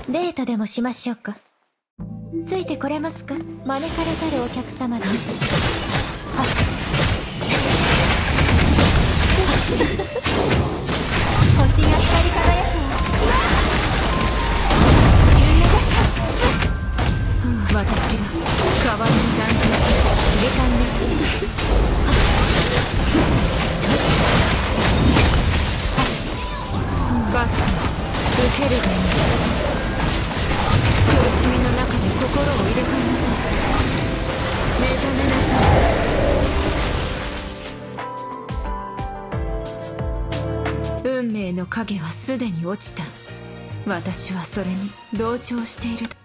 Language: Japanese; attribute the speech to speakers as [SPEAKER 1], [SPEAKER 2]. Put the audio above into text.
[SPEAKER 1] デートでもしましょうか。ついてこれますか、招かれざるお客様で。星が光り輝くわ。私が代わりに断罪する時間です。罰を受けるがいい。苦しみの中で心を入れ替えなさい。目覚めなさい。運命の影はすでに落ちた。私はそれに同調している。